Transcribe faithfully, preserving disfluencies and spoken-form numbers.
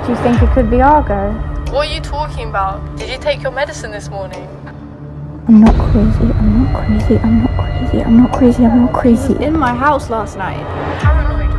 Do you think it could be Argo? What are you talking about? Did you take your medicine this morning? I'm not crazy, I'm not crazy, I'm not crazy, I'm not crazy, I'm not crazy. In my house last night. Paranoid.